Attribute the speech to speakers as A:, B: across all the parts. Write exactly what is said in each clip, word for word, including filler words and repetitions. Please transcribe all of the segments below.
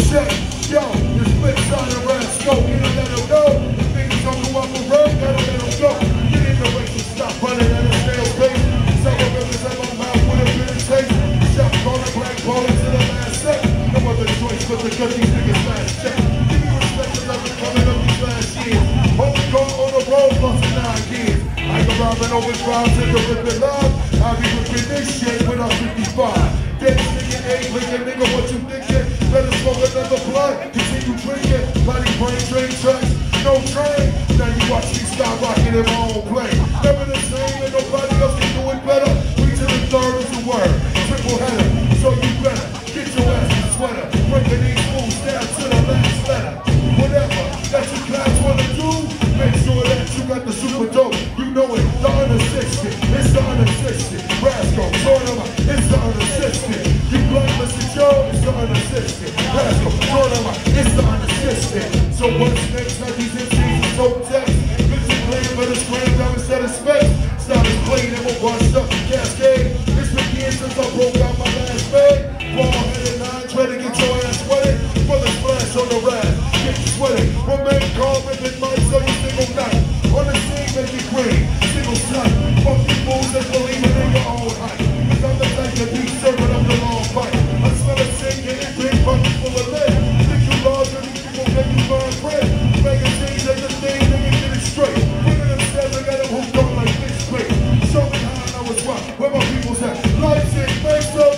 A: check. Yo, the split side of rap scope, you don't let them know. Niggas don't go up a road, gotta let them go. Get in the race and stop running at a snail's pace. Some of them is at my mouth with a bit of taste. Shot calling, black balling to the last set. No other choice but to cut these niggas last check. Give me respect for nothing coming up these last years. Home gone on the road, lost in nine years. I can rob and overdrive, take a rip and live. I'll be ripping this shit when I'm fifty-five. Dead nigga ain't licking, nigga, what you thinking? Better smoke another blunt, continue drinking. Body brain, train tracks, no train. Now you watch me stop rocking in my own plane. Never the same, and nobody else can do it better. Three to the third is the word, triple header. So you better get your ass a sweater. Breaking these fools down to the last letter. Whatever that you guys wanna do, make sure that you got the super dope. You know it, the unassisted, it's the unassisted. Rascal, join them out, it's the unassisted. You blacklisted Joe, it's the unassisted. Rascal, join them out, it's the unassisted. So what's next? Like these M Cs is so text. Bitches playing, but it's grand down instead of space. Stop is playing and we'll bust up the cascade. It's been years since I broke out my last bag. Ball headed nine, try to get your ass sweated. For the splash on the rap, get sweated. One man call, ripping mics every single night. On the scene, make it green, single sight. Fuck you fools that believe in your own hype. Cause I'm the type to be serving up the long fight. I smell a sing and it big bucket full of lead. Think you large and these people make you burn bread. Make a change at the thing, nigga, get it straight. Put it in stairs, I got them hooked on like this straight. Show me how I know it's right, where my people's at. Lights it, make some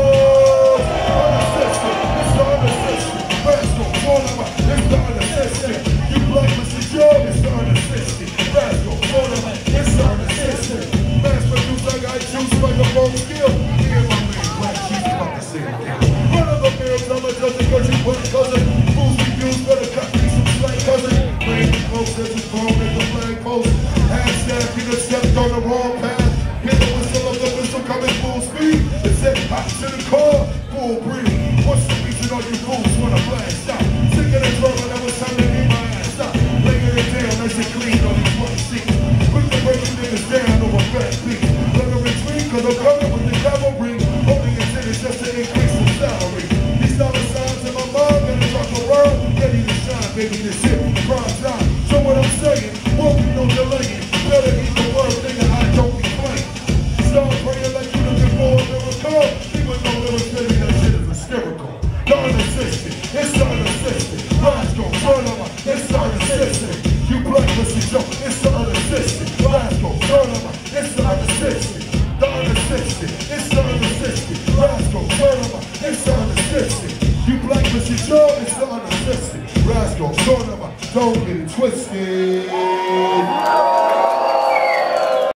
A: noise. Unassisted, it's the unassisted. Rascal, join them out, it's the unassisted. You blacklisted Joe, it's the unassisted. Rascal, join them out, it's the unassisted. Mass produce, I got juice like a bone skill. Me and my man, Black Chief, fucking say it again. Run of the bills, I'm a judge, cause you wet cousin. Fools refuse, better cut me some slack cousin. Playing the close as it's thrown at the flag post. Half staff, you done stepped on the wrong path. Hit the whistle of the whistle coming full speed. It said hot to the car, full breathe. What's the reason all you fools wanna blast out? Sick of the trouble, now it's time to get my ass out. Laying it down, nice and clean on these one seats. Put the breaking niggas down over fat feet. Let them retreat, cause I'm coming with the cavalry. Holding it in is just to increase the salary. These dollar signs in my mind, gotta drop around. Ready to shine, baby, this shit, prime time. So what I'm saying, won't be no delaying. Better eat the word, nigga, I don't be playing. Start praying like you looking for a miracle. People know little steady, that shit is hysterical. The unassisted, it's the unassisted. Rascal, turn them out, it's the unassisted. You blacklisted Joe, it's the unassisted. Rascal, turn them out, it's the unassisted. The unassisted, it's the unassisted. Rascal, turn them out, it's the unassisted. You blacklisted Joe, it's the unassisted. Rascal, turn them out, don't get it twisted.